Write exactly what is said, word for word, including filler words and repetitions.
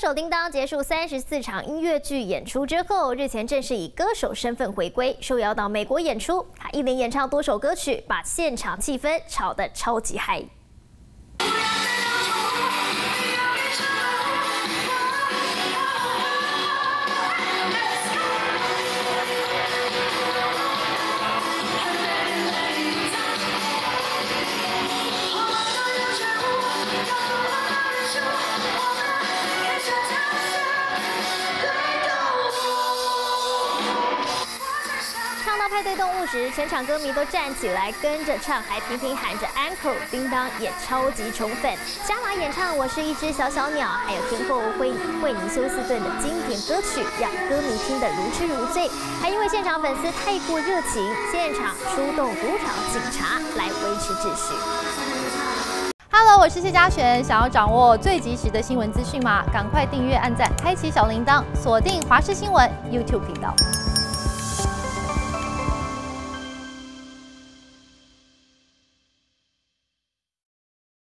手叮当结束三十四场音乐剧演出之后，日前正式以歌手身份回归，受邀到美国演出。他一连演唱多首歌曲，把现场气氛炒得超级嗨。 唱到派对动物时，全场歌迷都站起来跟着唱，还频频喊着 “Uncle”， 叮当也超级宠粉。加码演唱《我是一只小小鸟》，还有天后惠惠妮休斯顿的经典歌曲，让歌迷听得如痴如醉。还因为现场粉丝太过热情，现场出动鼓场警察来维持秩序。 Hello， 我是谢嘉璇。想要掌握最及时的新闻资讯吗？赶快订阅、按赞、开启小铃铛，锁定华视新闻 YouTube 频道。